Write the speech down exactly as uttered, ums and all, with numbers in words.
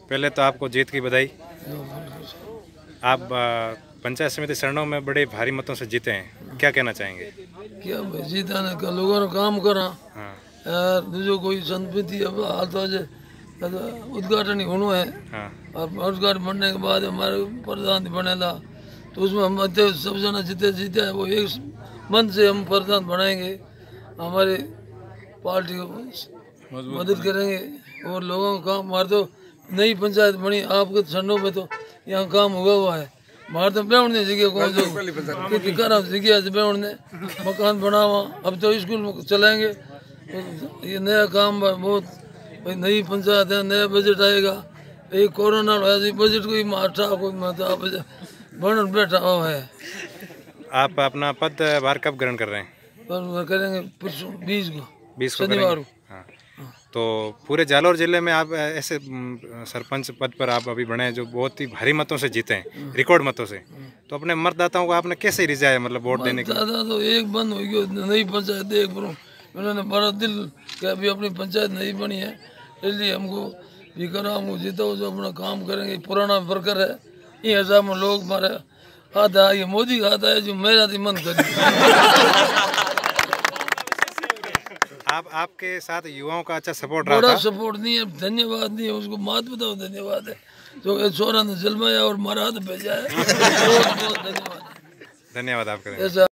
पहले तो आपको जीत की बधाई। आप पंचायत समिति सरनों में बड़े भारी मतों से जीते हैं, क्या कहना चाहेंगे? क्या भाई जीता ने का लोगों ने काम करा। हाँ यार दूसरो कोई संपत्ति अब हाल तो आज उद्घाटन ही होना है। हाँ और उद्घाटन बनने के बाद हमारे प्रधान बनेला तो उसमें हम अध्यक्ष सब जना जीते जीते है वो एक मन से हम प्रधान बनाएंगे, हमारे पार्टी को मदद करेंगे और लोगों का काम। हमारे तो नई पंचायत बनी आपके सरनों में तो यहाँ काम हुआ हुआ है। हमारे तो बेवड़ ने जगह कौन जो करा जगह से बेवड़ ने मकान बनावा, अब तो स्कूल में चलाएंगे। ये नया काम बहुत भाई, नई पंचायत है, नया बजट आएगा। एक कोरोना बजट कोई माठा कोई मतलब बन बैठा हुआ है। आप अपना पद भार कब ग्रहण कर रहे हैं? पर करेंगे बीस को बीस को शनिवार को। हाँ, तो पूरे जालौर जिले में आप ऐसे सरपंच पद पर आप अभी बने हैं जो बहुत ही भारी मतों से जीते हैं, रिकॉर्ड मतों से, तो अपने मतदाताओं को आपने कैसे रिझाया, मतलब वोट देने के? दादा तो एक बंद हो गया, नई पंचायत एक बनो उन्होंने बड़ा दिल कि अभी अपनी पंचायत नहीं बनी है, इसलिए हमको भी करा, हमको जीता हो जो अपना काम करेंगे। पुराना वर्कर है ये हिसाब में लोग हमारे आता है, ये मोदी का आता है जो मेरा भी मन कर। आप आपके साथ युवाओं का अच्छा सपोर्ट रहा था? बड़ा सपोर्ट नहीं है, धन्यवाद नहीं है उसको, मात बताओ धन्यवाद है जो छोरा ने जलमाया और मारा हाथ भेजा है। बहुत बहुत धन्यवाद। धन्यवाद आपका।